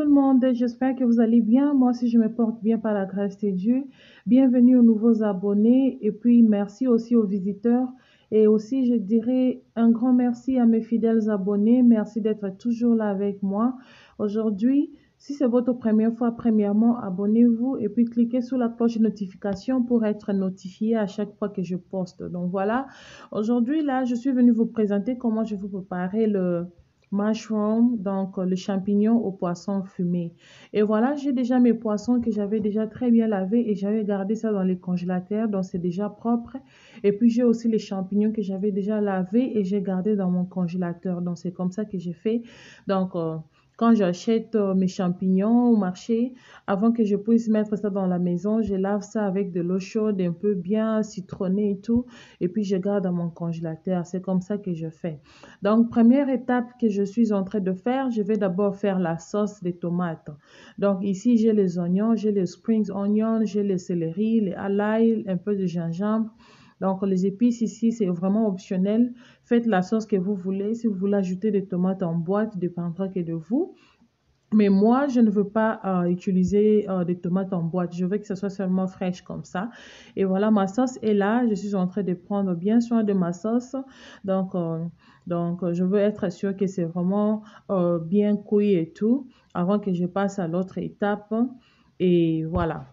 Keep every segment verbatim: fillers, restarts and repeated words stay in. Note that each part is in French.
le monde, j'espère que vous allez bien. Moi aussi, je me porte bien par la grâce de Dieu. Bienvenue aux nouveaux abonnés et puis merci aussi aux visiteurs. Et aussi, je dirais un grand merci à mes fidèles abonnés. Merci d'être toujours là avec moi. Aujourd'hui, si c'est votre première fois, premièrement, abonnez-vous et puis cliquez sur la cloche de notification pour être notifié à chaque fois que je poste. Donc voilà, aujourd'hui, là, je suis venue vous présenter comment je vais vous préparer le mushroom, donc euh, le champignon au poisson fumé. Et voilà, j'ai déjà mes poissons que j'avais déjà très bien lavés et j'avais gardé ça dans les congélateurs, donc c'est déjà propre. Et puis j'ai aussi les champignons que j'avais déjà lavés et j'ai gardé dans mon congélateur. Donc c'est comme ça que j'ai fait. Donc euh, quand j'achète euh, mes champignons au marché, avant que je puisse mettre ça dans la maison, je lave ça avec de l'eau chaude, un peu bien citronnée et tout. Et puis je garde dans mon congélateur. C'est comme ça que je fais. Donc, première étape que je suis en train de faire, je vais d'abord faire la sauce des tomates. Donc, ici, j'ai les oignons, j'ai les spring onions, j'ai les céleri, les ail, un peu de gingembre. Donc, les épices ici, c'est vraiment optionnel. Faites la sauce que vous voulez. Si vous voulez ajouter des tomates en boîte, dépendra que de vous. Mais moi, je ne veux pas euh, utiliser euh, des tomates en boîte. Je veux que ce soit seulement fraîche comme ça. Et voilà, ma sauce est là. Je suis en train de prendre bien soin de ma sauce. Donc, euh, donc euh, je veux être sûre que c'est vraiment euh, bien cuit et tout avant que je passe à l'autre étape. Et voilà.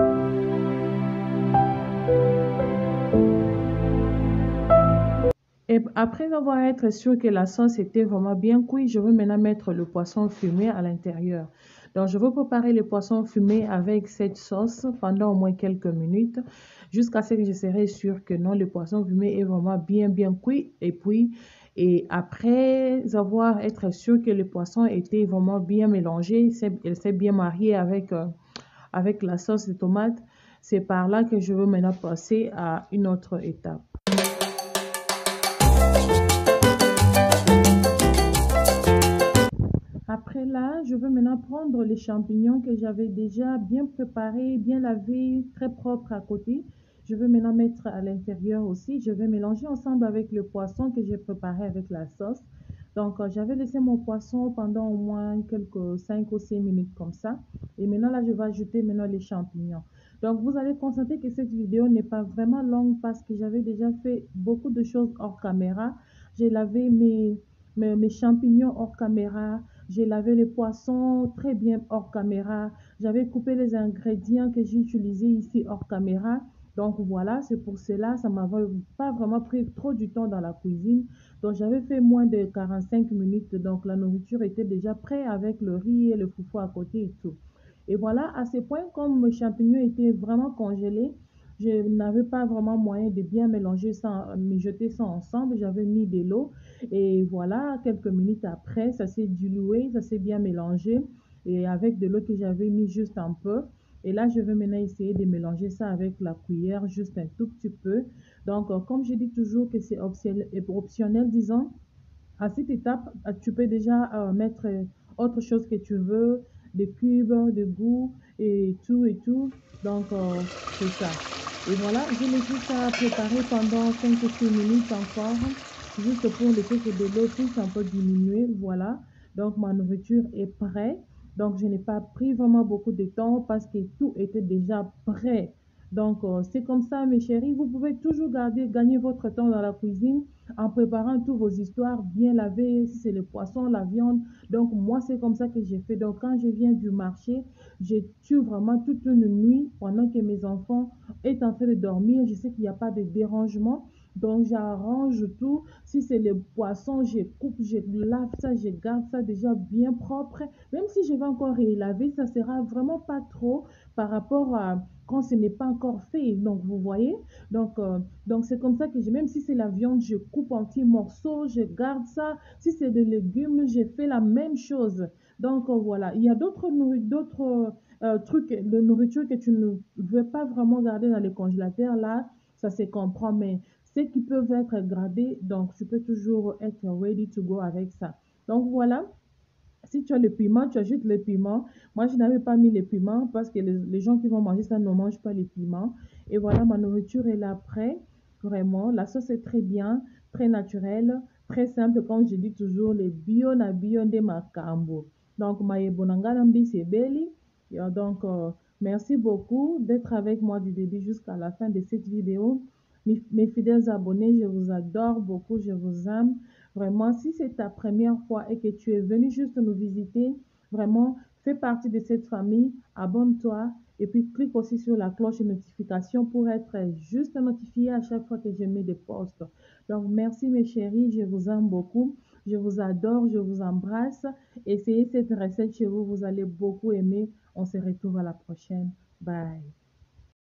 Et après avoir été sûr que la sauce était vraiment bien cuite, je veux maintenant mettre le poisson fumé à l'intérieur. Donc, je veux préparer le poisson fumé avec cette sauce pendant au moins quelques minutes jusqu'à ce que je serai sûre que non, le poisson fumé est vraiment bien, bien cuit. Et puis, et après avoir été sûr que le poisson était vraiment bien mélangé, il s'est bien marié avec, euh, avec la sauce de tomate, c'est par là que je veux maintenant passer à une autre étape. Après là, je veux maintenant prendre les champignons que j'avais déjà bien préparés, bien lavés, très propres à côté. Je veux maintenant mettre à l'intérieur aussi. Je vais mélanger ensemble avec le poisson que j'ai préparé avec la sauce. Donc, euh, j'avais laissé mon poisson pendant au moins quelques cinq ou six minutes comme ça. Et maintenant, là, je vais ajouter maintenant les champignons. Donc, vous allez constater que cette vidéo n'est pas vraiment longue parce que j'avais déjà fait beaucoup de choses hors caméra. J'ai lavé mes, mes, mes champignons hors caméra. J'ai lavé les poissons très bien hors caméra. J'avais coupé les ingrédients que j'ai utilisés ici hors caméra. Donc voilà, c'est pour cela, ça m'avait pas vraiment pris trop du temps dans la cuisine. Donc j'avais fait moins de quarante-cinq minutes. Donc la nourriture était déjà prête avec le riz et le foufou à côté et tout. Et voilà, à ce point, comme mes champignons étaient vraiment congelés, je n'avais pas vraiment moyen de bien mélanger ça, mijoter ça ensemble. J'avais mis de l'eau et voilà, quelques minutes après, ça s'est dilué, ça s'est bien mélangé et avec de l'eau que j'avais mis juste un peu. Et là, je vais maintenant essayer de mélanger ça avec la cuillère juste un tout petit peu. Donc, euh, comme je dis toujours que c'est optionnel, optionnel, disons, à cette étape, euh, tu peux déjà euh, mettre euh, autre chose que tu veux, des cubes, de goût et tout et tout. Donc, euh, c'est ça. Et voilà, je laisse ça préparer pendant cinq ou six minutes encore, juste pour laisser que de l'eau puisse un peu diminuer. Voilà, donc ma nourriture est prête. Donc, je n'ai pas pris vraiment beaucoup de temps parce que tout était déjà prêt. Donc, euh, c'est comme ça, mes chéris. Vous pouvez toujours garder, gagner votre temps dans la cuisine en préparant toutes vos histoires bien lavées, si c'est le poisson, la viande. Donc, moi, c'est comme ça que j'ai fait. Donc, quand je viens du marché, j'ai tué vraiment toute une nuit pendant que mes enfants est en train de dormir. Je sais qu'il n'y a pas de dérangement. Donc, j'arrange tout. Si c'est le poisson, je coupe, je lave ça, je garde ça déjà bien propre. Même si je vais encore y laver, ça sera vraiment pas trop par rapport à quand ce n'est pas encore fait. Donc, vous voyez? Donc, euh, donc c'est comme ça que je, même si c'est la viande, je coupe en petits morceaux, je garde ça. Si c'est des légumes, j'ai fait la même chose. Donc, euh, voilà. Il y a d'autres d'autres euh, trucs de nourriture que tu ne veux pas vraiment garder dans les congélateurs. Là, ça se comprend, mais ceux qui peuvent être gradés, donc tu peux toujours être ready to go avec ça. Donc, voilà. Si tu as le piment, tu ajoutes le piment. Moi, je n'avais pas mis les piments parce que les, les gens qui vont manger ça ne mangent pas les piments. Et voilà, ma nourriture est là prête. Vraiment, la sauce est très bien, très naturelle, très simple. Comme je dis toujours, les bio na bio de macambo. Donc, Maïebonangalambi, c'est Belly. Donc, euh, merci beaucoup d'être avec moi du début jusqu'à la fin de cette vidéo. Mes, mes fidèles abonnés, je vous adore beaucoup, je vous aime. Vraiment, si c'est ta première fois et que tu es venu juste nous visiter, vraiment, fais partie de cette famille, abonne-toi et puis clique aussi sur la cloche de notification pour être juste notifié à chaque fois que je mets des posts. Donc, merci mes chéris, je vous aime beaucoup, je vous adore, je vous embrasse. Essayez cette recette chez vous, vous allez beaucoup aimer. On se retrouve à la prochaine. Bye.